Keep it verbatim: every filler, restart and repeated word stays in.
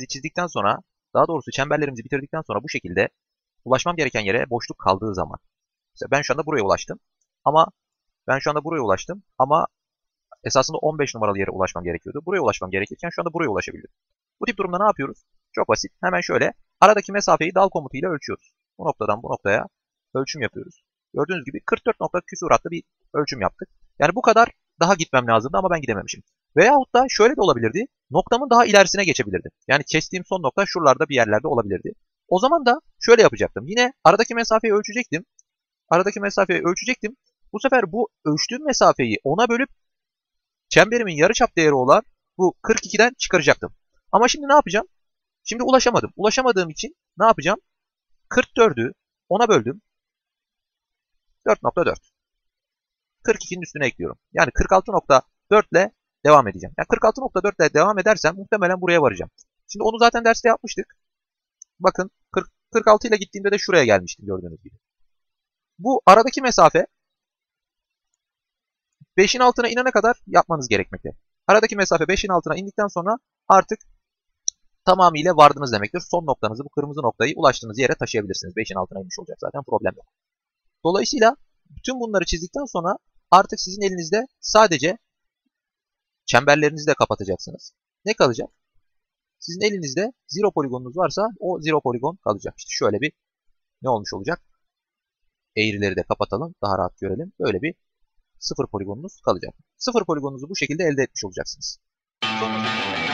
çemberlerimizi çizdikten sonra, daha doğrusu çemberlerimizi bitirdikten sonra bu şekilde ulaşmam gereken yere boşluk kaldığı zaman. Mesela ben şu anda buraya ulaştım. Ama ben şu anda buraya ulaştım. Ama esasında on beş numaralı yere ulaşmam gerekiyordu. Buraya ulaşmam gerekirken şu anda buraya ulaşabildim. Bu tip durumda ne yapıyoruz? Çok basit. Hemen şöyle aradaki mesafeyi dal komutuyla ölçüyoruz. Bu noktadan bu noktaya ölçüm yapıyoruz. Gördüğünüz gibi kırk dört nokta küsuratlı bir ölçüm yaptık. Yani bu kadar daha gitmem lazımdı ama ben gidememişim. Veyahut da şöyle de olabilirdi. Noktamın daha ilerisine geçebilirdim. Yani kestiğim son nokta şuralarda bir yerlerde olabilirdi. O zaman da şöyle yapacaktım. Yine aradaki mesafeyi ölçecektim. Aradaki mesafeyi ölçecektim. Bu sefer bu ölçtüğüm mesafeyi ona bölüp çemberimin yarıçap değeri olan bu kırk ikiden çıkaracaktım. Ama şimdi ne yapacağım? Şimdi ulaşamadım. Ulaşamadığım için ne yapacağım? kırk dördü ona böldüm. dört nokta dört. kırk ikinin üstüne ekliyorum. Yani kırk altı nokta dört ile devam edeceğim. Yani kırk altı nokta dört ile devam edersem muhtemelen buraya varacağım. Şimdi onu zaten derste yapmıştık. Bakın kırk, kırk altı ile gittiğimde de şuraya gelmiştim gördüğünüz gibi. Bu aradaki mesafe beşin altına inene kadar yapmanız gerekmekte. Aradaki mesafe beşin altına indikten sonra artık tamamıyla vardınız demektir. Son noktanızı, bu kırmızı noktayı ulaştığınız yere taşıyabilirsiniz. beşin altına inmiş olacak zaten, problem yok. Dolayısıyla bütün bunları çizdikten sonra artık sizin elinizde sadece çemberlerinizi de kapatacaksınız. Ne kalacak? Sizin elinizde zero poligonunuz varsa o zero poligon kalacak. İşte şöyle bir ne olmuş olacak? Eğrileri de kapatalım, daha rahat görelim. Böyle bir sıfır poligonunuz kalacak. Sıfır poligonunuzu bu şekilde elde etmiş olacaksınız. Sonra